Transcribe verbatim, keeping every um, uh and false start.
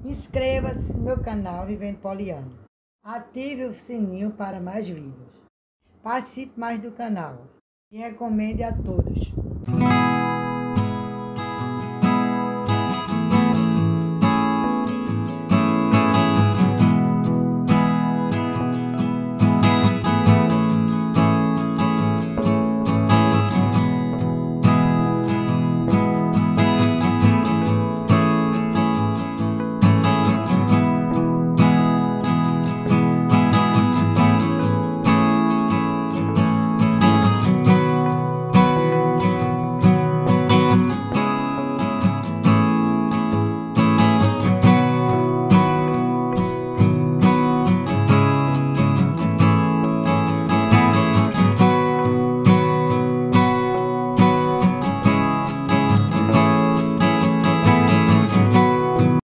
Inscreva-se no meu canal Vivendo Poliana. Ative o sininho para mais vídeos. Participe mais do canal e recomende a todos.